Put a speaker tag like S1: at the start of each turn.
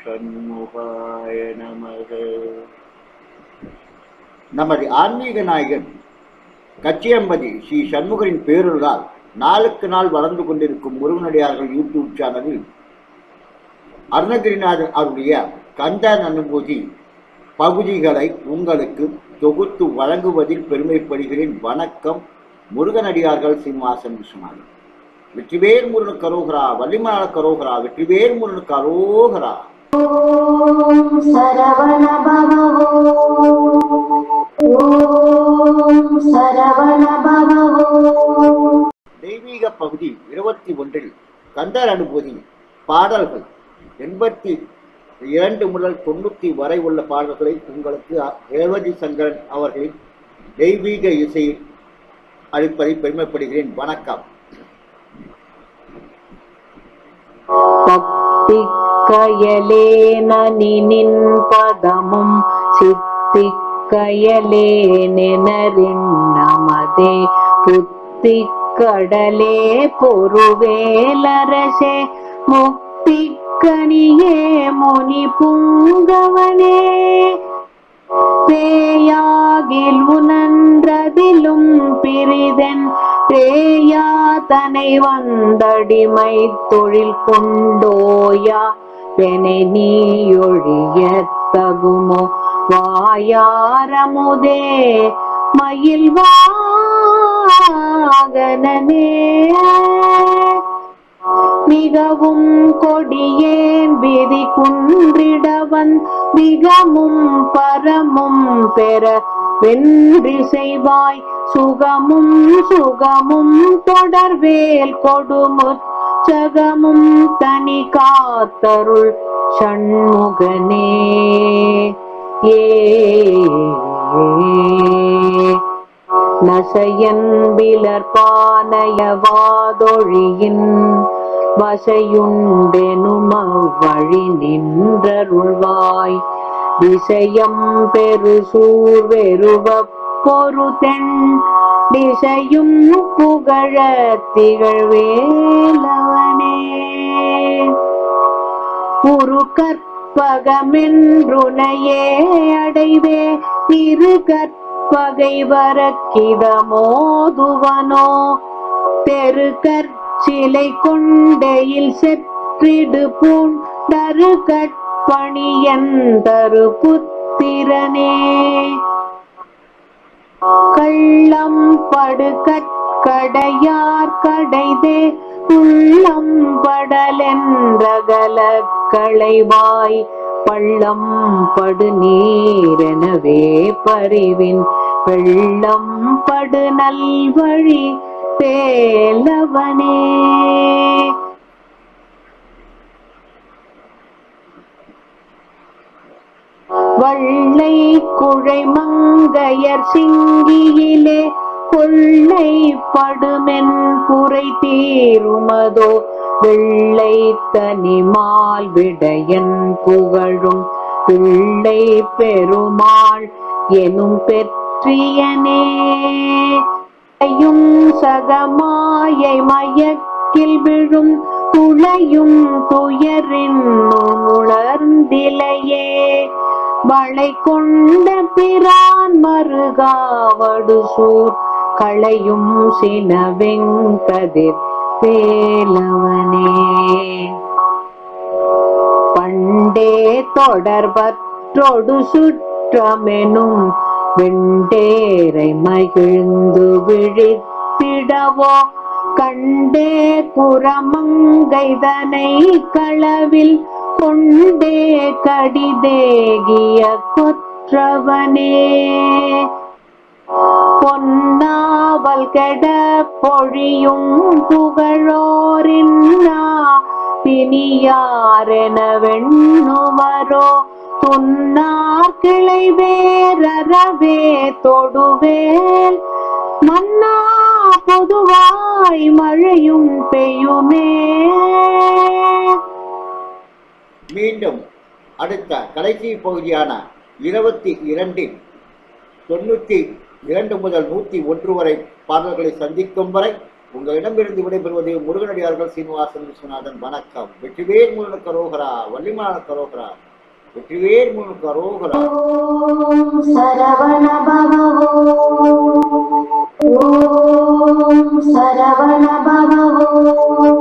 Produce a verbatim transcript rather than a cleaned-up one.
S1: ஷண்முகாய நமக. நமது ஆன்மீக நாயகன் கச்சியம்பதி ஸ்ரீ சண்முகரின் பேருளால் நாளுக்கு நாள் வளர்ந்து கொண்டிருக்கும் முருகனடியார்கள் யூடியூப் சேனலில் அருணகிரிநாதன் அவருடைய கந்தர் அனுபூதி பகுதிகளை உங்களுக்கு தொகுத்து வழங்குவதில் பெருமைப்படுகிறேன். வணக்கம். முருகனடியார்கள் சீனிவாசன் விஸ்வநாதன். வெற்றிவேல் முருகனுக்கு அரோகரா, வள்ளிமலாள கரோகரா, வெற்றிவேல் முருகனுக்கு அரோகரா.
S2: ஓம் சரவண பவ ஓம் சரவண பவ.
S1: தெய்வீக பகுதி இருபத்தி ஒன்றில் கந்தர் அனுபூதி பாடல்கள் எண்பத்தி இரண்டு முதல் தொண்ணூத்தி வரை உள்ள பாடல்களை உங்களுக்கு ரேவதி சங்கரன் அவர்களின் தெய்வீக இசையில் அளிப்பதை பெருமைப்படுகிறேன். வணக்கம்.
S2: பக்திக்கயலே நனினின் பதமும் சித்திக்கயலே நெனரின் நமதே புத்திக்கடலே பொருவேலரசே முக்திக்கனியே முனி புங்கவனே பேயாகில் உனன்றதிலும் பிரிதென் பேயாதனை வந்தடிமை தொழில் கொண்டோயா பெனை நீயொழிய தகுமோ வாயாரமுதே மயில் வாகனனே மிகவும் கொடியேன் விதி குன்றிடவன் மிகமும் பரமும் பெற வென்றி செய்வாய் சுகமும் சுகமும் தொடர்வேல் கொடுமுச்சகமும் தனி காத்தருள் சண்முகனே. ஏ நசையன் விலர்பானயவாதொழியின் வசையுண்டெனும வழி நின்றருள்வாய் திசையம் பெரு சூர்வெருவ பொருதென் திசையும் புகழ திகழ்வேலவனே உரு கற்பகமென்றுனையே அடைவே இரு கற்பகை வரக்கிதமோதுவனோ தெரு கற்சிலை கொண்டையில் செற்றிடு பூண்டரு கற்பணியந்தரு புத்திரனே கள்ளம் படு கற்கடையார் கடைதே உள்ளம் படலென்றகல களைவாய் பள்ளம் படு நீரெனவே பரிவின் வெள்ளம் படு நல்வழி பேலவனே. வள்ளை குழை மங்கையர் சிங்கியிலே கொள்ளை படுமென் குறை தீருமதோ வெள்ளை தனிமால் விடையன் புகழும் பிள்ளை பெருமாள் எனும் பெற்றியனே சகமாயை மயக்கில் விழும் துளையும் துயரின் உணர்ந்திலையே வளை கொண்ட பிரான் மருகாவடு சூர் களையும் சினவெங்கதிர் வேலவனே பண்டே தொடர்பற்றொடு சுற்றமெனும் வெண்டேரை மகிழ்ந்து விழித்திடவோ கண்டே குரமங்கைதனை களவில் கொண்டே கடிதேகிய கொற்றவனே பொன்னாவல் கெட பொழியும் புகழோரின்னா பிணியாரென வெண்ணுவரோ துன்னார் கிளை வேரவே தொடுவேல் மன்னா பொதுவாய் மழையும் பெய்யுமே.
S1: மீண்டும் அடுத்த கடைசி பகுதியான இருபத்தி இரண்டில் தொண்ணூத்தி இரண்டு முதல் நூத்தி ஒன்று வரை பாடல்களை சந்திக்கும் வரை உங்களிடமிருந்து விடைபெறுவது முருகனடியார்கள் சீனிவாசன் விஸ்வநாதன். வணக்கம். வெற்றிவேல் முருகனுக்கு அரோகரா, வள்ளிமானுக்கு அரோகரா, வெற்றிவேல் முருகனுக்கு அரோகரா.
S2: சரவண பவ ஓம் சரவண பவ.